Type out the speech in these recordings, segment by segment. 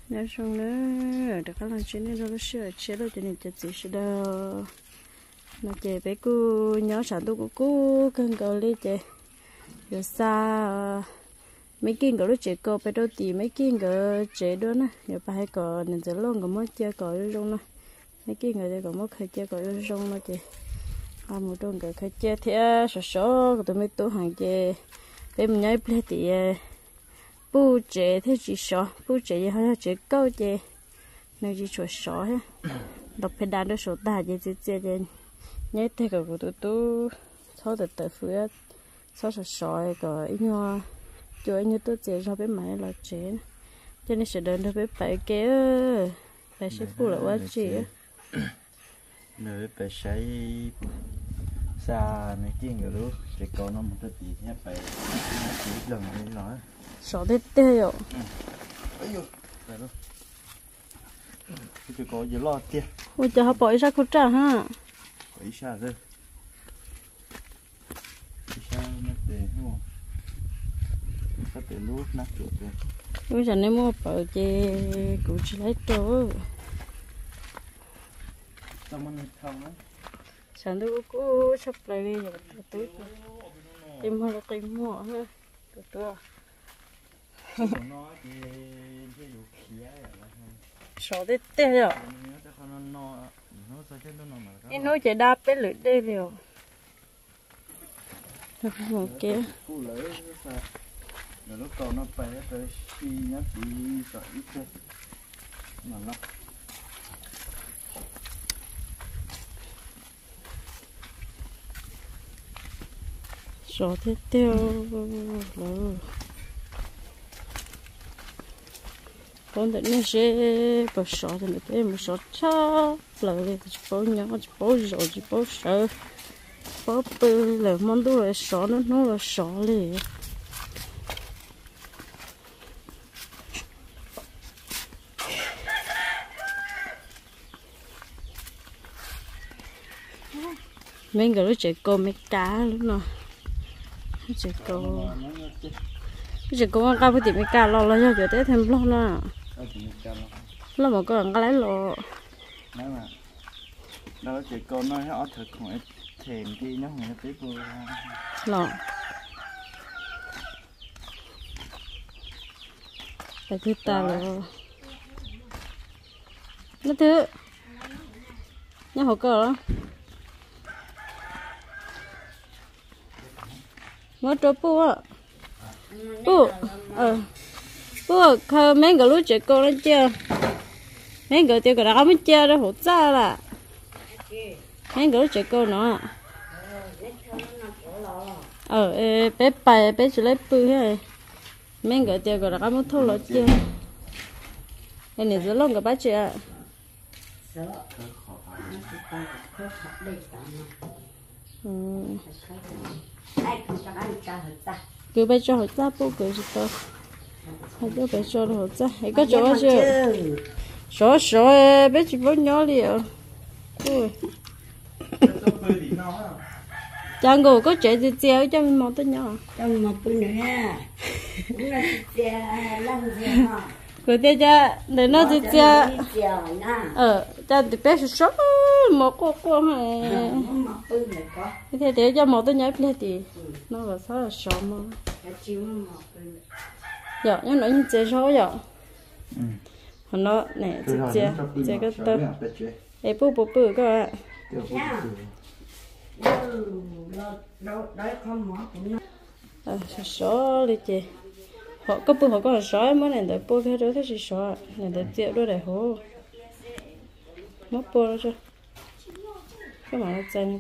nói xong nữa để các lần chuyến này nó sửa chế rồi cho nên chỉ sửa đâu mà chị bé cô nhớ sản tôi của cô cần cầu đi chị rồi xa mấy kinh cái lúc chị cô bé đâu thì mấy kinh cái chị đó nè rồi bà hay có nên giờ luôn có mất chơi có rong nè mấy kinh người ta có mất khai chơi có rong nè chị một trong cái khai chơi thì số số của tụi mấy tổ hàng chị bé mình nhớ bé thì bu chế thế chỉ số bu chế gì hay chế câu chế nơi chỉ số số hết đọc phải đàn được số ta chế nhớ thế cái của tụi sau từ phía sau số cái ít nhau chơi như tôi chế cho bé máy là chế cho nên sẽ đơn thôi bé phải kế phải xếp bu là quá chế nơi bé say xa mấy kia người lúc chỉ có nó một cái gì nhé phải chỉ lần này nói số thế tê rồi ấy rồi phải đâu chỉ có gì lo tiền ôi trời họ bỏ ra cô trả ha phải xa rồi xa nó tiền đúng không có tiền lúc nát chuột rồi ôi trời nên mua bỏ chế cũng chỉ lấy trâu tao muốn thằng đó sáng tôi cũng sắp lại đi rồi tôi tìm hoa là tìm mua ha tôi số thế tê rồi cái nồi chỉ đáp cái lưỡi đây rồi một kia nó còn nó phải tới khi nhắc đi sợ ít thôi mà nó số thế tiêu rồi con tự nhiên sẽ bỏ số thì mình thấy một số chó lời thì bỏ nhỏ chỉ bỏ rồi chỉ bỏ sợ bỏ bự là món đồ là số nó là số liền mấy người lúc chạy cô mấy cá lúc nào chạy cô con cá với tìm mấy cá lo cho chỗ tới thêm lo nè lo một con cá lấy lo đó chạy cô nói họ thực hỏi thèm kia nó không biết vô lo tại thứ ta là nó thứ nó hộp cờ đó ngó chỗ pu á pu khơi mấy người lúc chạy cô nó chưa mấy người tiêu cái đó mới chơi đó hỗ trợ là mấy người lúc chạy cô nó bé bài bé chỉ lấy pu hết mấy người tiêu cái đó mới thâu lỗ chưa cái này rất lâu cái bác chị ạ cứ bây giờ họ ta bố cứ cho họ cứ bây giờ họ ta hay có chỗ chưa số bé chỉ bố nhỏ liền chẳng ngủ có trẻ gì treo cho mình một tới nhỏ trong một bữa nữa cũng là treo cứ thế cha để nó thì cha cha thì bé số một cô này thế để cho một tôi nhớ lên thì nó là sao là số mà giờ nhưng nó như chế số giờ nó này chế cái tơ ấy bự cơ số đi chị họ có bự họ có số mới này để bự cái đó thì số này để chế đó để hồ mất bự rồi cái mà nó chân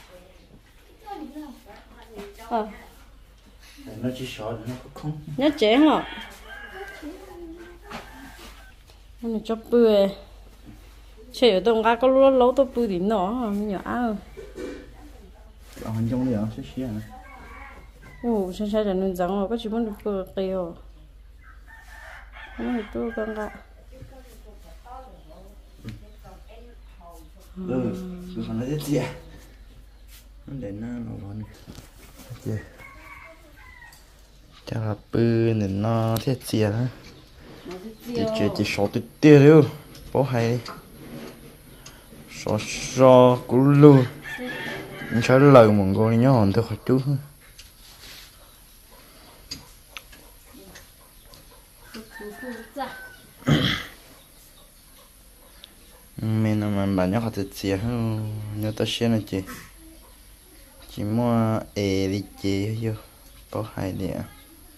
nó chỉ sợ nó có không nhớ chén hả nó cho bự chơi ở đông ga có lâu tôi bự thì nó nhỏ anh trong này sẽ xí à xem là nó giống rồi có chỉ muốn được bự tiêu nó là tôi con gà cứ còn nó rất dễ nó để nó còn chắc là bự nên nó thiết dễ chỉ số tự tiêu đâu bố hay số cú luôn mình chơi lời một con nhớ hồn tôi khỏi chú mình làm bạn nhớ họ tự chia nhớ tôi xem là chỉ mua đi chơi vô bố hay đi à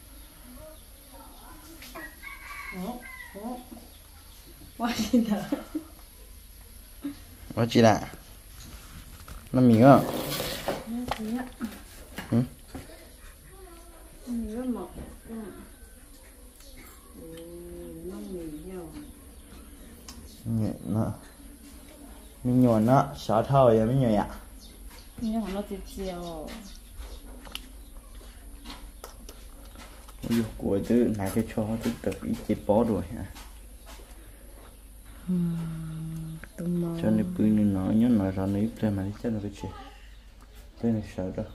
quá chị đã nó miếng à nhẹ nó mình nhọn nó sợ thôi mình nhọn ạ nhưng mà nó chỉ chiều ui của chứ này cái cho tức tập ít chỉ bó rồi hả cho nên bự nên nó nhớ nói ra nó ít lên mà chắc là cái chuyện cái này sợ đó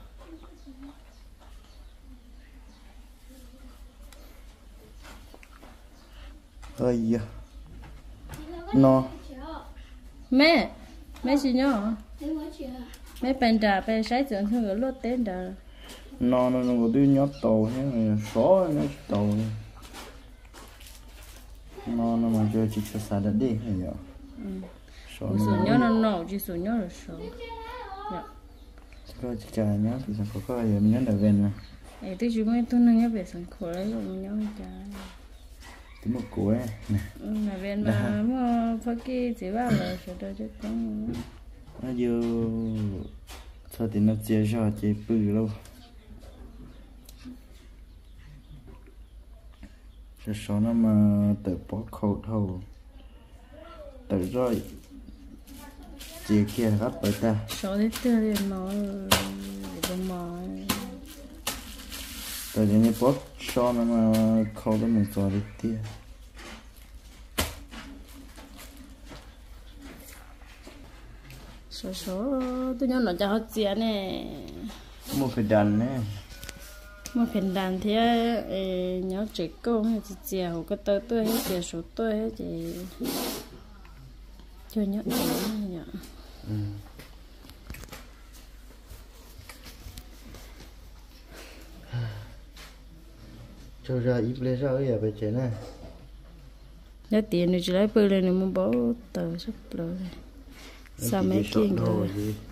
ơi giờ nó mẹ chỉ nhớ mẹ bên trà bên sấy chuyện thương ở lót tên trà nó có đứa nhót tàu thế này số nó tàu nó mà chơi chỉ cho xa đi hay giờ số nhớ nó nổ chỉ số nhớ là số có chỉ trả nhớ thì sao có gì nhớ là bên này ấy tôi chỉ mới tôi nói nhớ về sản khổ lấy rồi nhớ trả tí một cối này là bên mà mua phải cái chỉ bảo là sẽ đợi cho con nó vô sao thì nó chia cho chị bự lâu sẽ số nó mà tự bỏ khẩu thầu tự rồi chị kia gấp bởi ta số thế tiêu liền nói đúng rồi tại vì như bỏ số nó mà khẩu đó mình cho đi tia số tôi nhớ nó cho họ chia nè mua phải đàn nè mà phần đàn thì nhớ chỉ công hay chỉ chiều cái tôi hết chiều số tôi hết thì chưa nhớ nhỉ cho ra ít lấy ra ở bên trên này nhớ tiền thì chỉ lấy bự lên rồi muốn bỏ tờ sắp rồi sao mấy kiêng rồi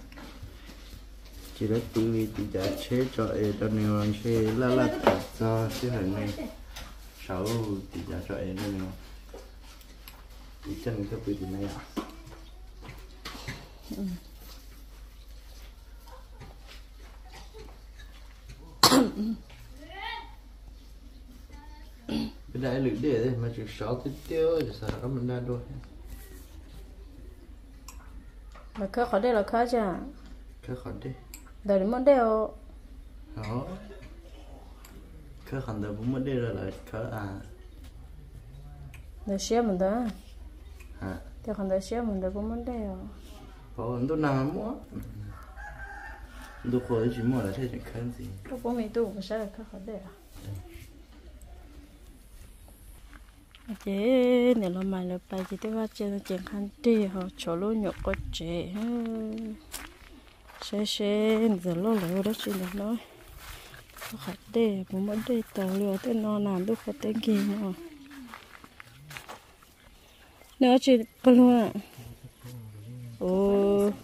chỉ lấy bự thì đã chế cho cho nhiều anh chế la cho chứ hình này sáu thì đã cho em nữa thì chân cái bự thì này à cái đại lưỡi để đây mà chỉ sáu cái tiêu thì sao có mình ra đôi mà khó khỏi đây là khó chứ cái khó đi đời đến món đeo đó cái khó đời cũng mới đi rồi lại khó à đời xé mình đó hả theo còn đời xé mình đời cũng món đeo có tôi nào mua tôi khỏi chỉ mua là thế chẳng khăn gì có bố mẹ tôi cũng sẽ là khó khỏi đây à chế nếu là mày là bài chỉ tôi bắt chơi chuyện khăn đi họ chỗ lúa nhục có chế sẽ giờ lúa lúa đó chuyện được nói có khách đây cũng muốn đi tàu lúa tới nó làm được có tên gì nữa nữa chị bao luôn à ồ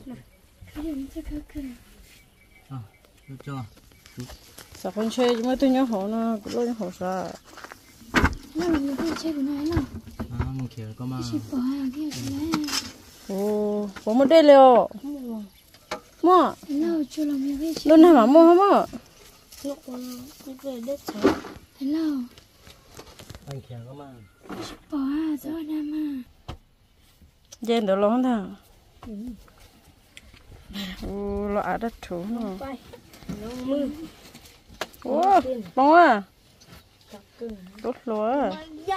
cho sao con chơi chứ mà tôi nhớ họ nó cũng lo họ sao nó là cái chơi của nó nào một kiểu có mà chỉ bỏ cái này ồ có một đây liệu mua lâu chưa làm nhiều cái luôn nào mà mua không ạ lúc nó về đất trời thế lâu anh kiểu có mà chỉ bỏ rồi nè mà dân đó lo thằng ồ lo đất chủ nó ồ bông à tốt lúa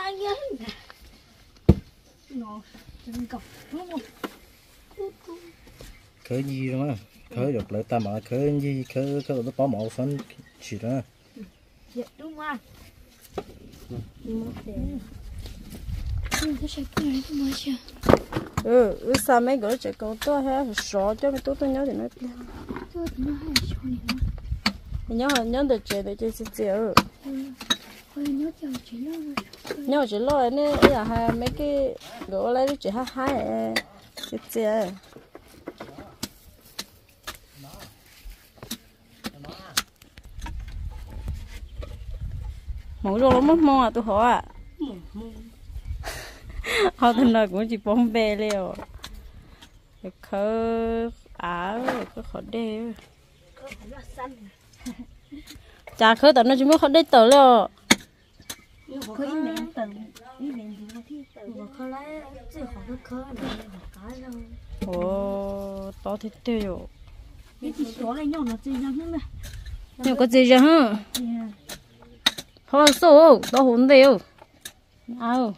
khởi gì đó khởi được lại ta mà khởi gì khởi nó có màu xanh chỉ đó đúng không sao mấy gửi chạy cầu to ha sọ cho mấy tôi nhớ thì nói nhớ được chơi để chơi chơi nhớ chỉ lo này là hai mấy cái gỗ lấy chỉ hai chơi mỗi rồi mất mong à tôi hỏi à họ thân nào cũng chỉ bom bè liều khơi áo có khó đeo chả khơi tao nó chỉ mới khó đeo tờ liều ồ to thế tiêu nhưng có gì ra hả thôi số to hồn đều ao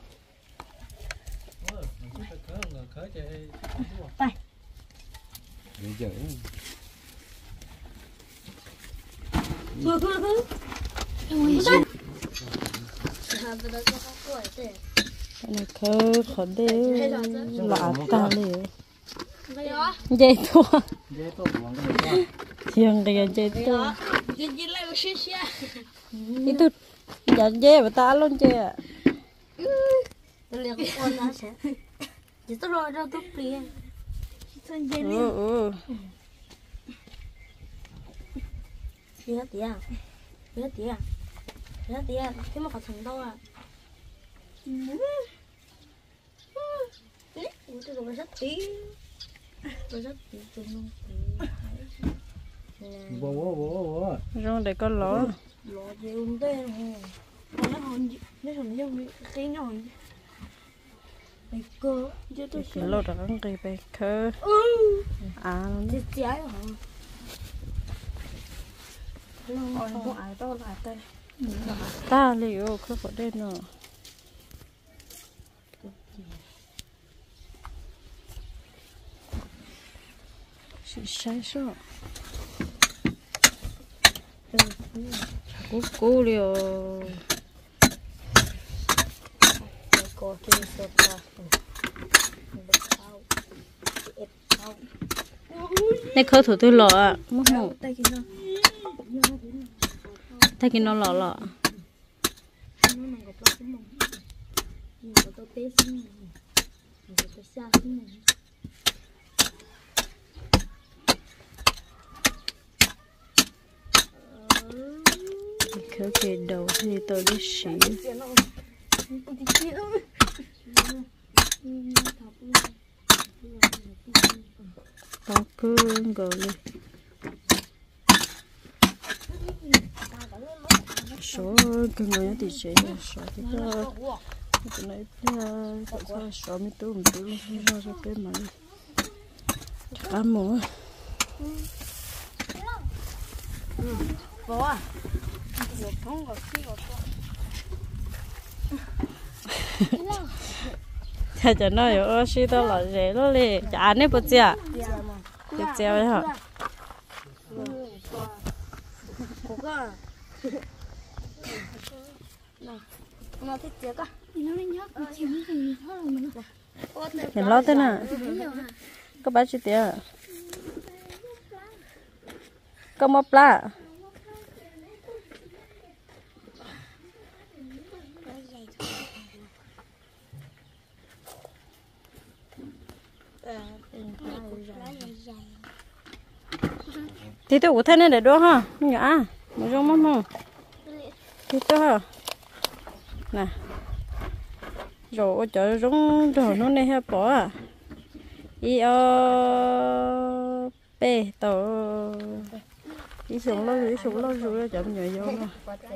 này khơi khó đeo lạ ta liền dây to thiêng cái dây to ít chút giờ dây mà ta luôn chưa cái mà có thành đâu à tôi dùng rất tí bố rồi để con ló gì uống tên nó hồn nó hồn giống cái nó hồn cái cơ chứ tôi cái lô đó con cây bè khơi à nó cháy hả ôi có ai to lại đây ta liệu không có đây nữa chỉ sai số cú liệu có cái sốt ta này khơi thử tôi lọ à mất một tay kia nó lọ lọ khơi cái đầu thì tôi đi xí tao cứ gọi đi số cái người thì chế số thì đó cái này là số mấy túi ra cái mà cá mỏ có à thầy cho nó ở xí đó là dễ đó đi chả nếp bớt chưa được treo đấy hả nó thích chưa cả nhìn lo thế nào có bán chi tiền có mập lá thì tôi cũng thấy này để đó ha nhỏ một trong mắm không thì tôi ha nè rồi cho giống rồi nó này ha bỏ à i o p tờ đi xuống lâu rồi chậm nhảy vô nè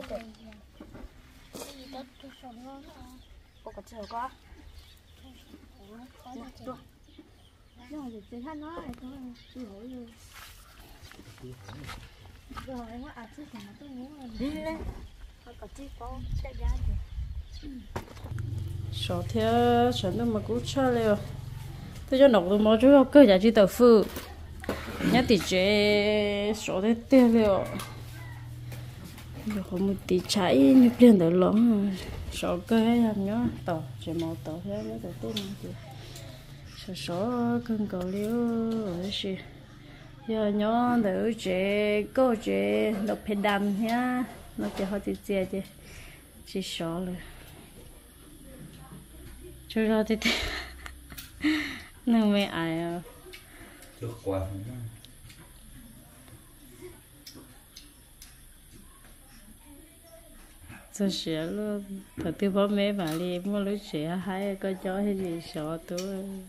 sợ theo sợ nó mà cũng cho liệu tôi cho nấu tôi mua chút cơ giá trị豆腐nhá thì chế sợ thế tiêu liệu rồi không một tí cháy như liền được lắm số cơ hay làm nhớ tàu chỉ một tàu thế nó đầu tiên thì số cần cầu liu rồi gì giờ nhớ đỡ chế cô chế đọc phê đam nhá nó chỉ họ chỉ chế chứ chỉ số rồi cho ra thì nó mới ai à chưa qua cho sửa luôn thật tư bố mẹ bà đi mua lúa sửa hai có chó hay gì sợ tôi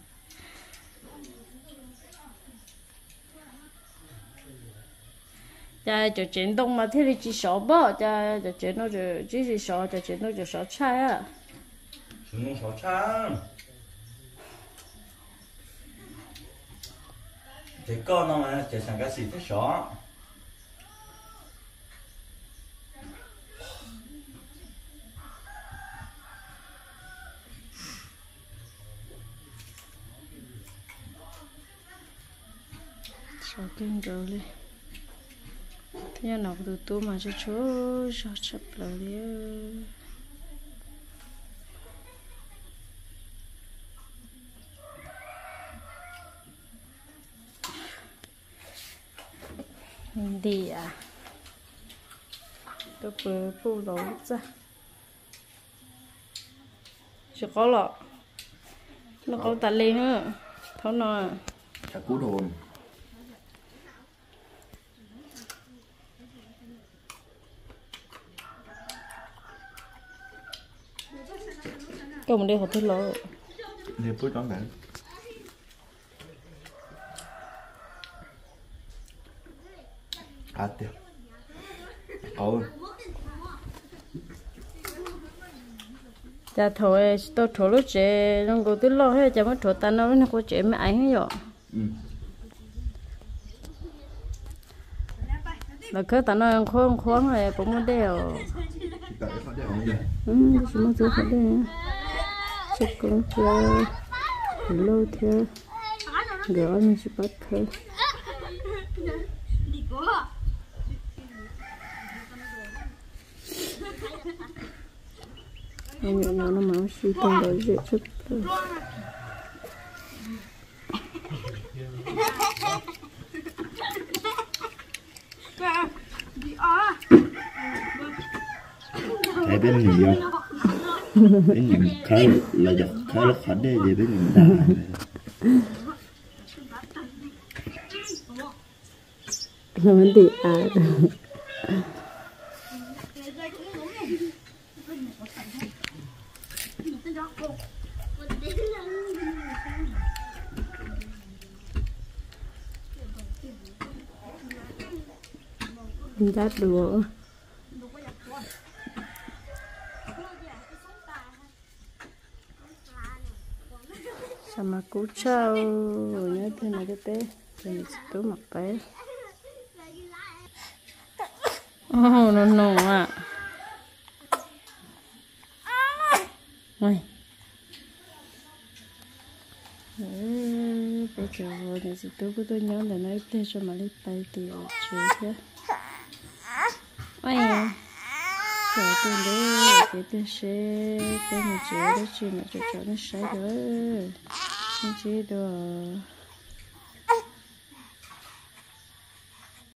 cha cho chuyện đông mà thế thì chỉ sợ bó cha cho chuyện nó chỉ sợ cho chuyện nó sợ trai á chúng nó sợ trai thì con nó mà chỉ sang cái gì thế sợ sợ kinh rồi đi thế nào từ tôi mà cho chú sợ chập rồi đi đi à tôi vừa phụ lỗ ra chỉ có lọ nó có tạt lên nữa thấu nó chả cú đồn cái mình đi học thứ lỗ đi bữa đó bạn tiêu cha thôi tôi thôi lúc trẻ nó có thứ lỗ hết cha mới thôi ta nó có trẻ mới ai hết rồi là cứ ta nó khoan khoan này cũng muốn đeo chỉ muốn giữ phải đeo chắc cũng chưa lâu theo gỡ mình chỉ bắt thôi nó máu suy tăng đối dễ chút thôi thấy bên nhiều bên nhiều khá là giật khá là khó để bên nhiều đá nó vẫn đi à đắt được sama cú trâu nhớ thế này cái bé thì tôi mặc bé nó à này bây giờ thì tôi nhớ là nói tên cho mà lấy tay thì chơi chứ ôi giờ tôi đấy cái tên xe tên mà chơi đó chuyện là cho nó sai rồi không chơi được